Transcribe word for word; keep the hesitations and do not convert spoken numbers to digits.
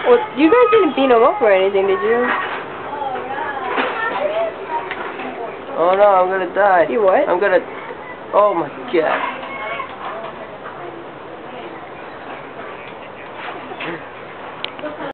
Well, you guys didn't beat him up or anything, did you? Oh no, I'm gonna die. You what? I'm gonna... Oh my god.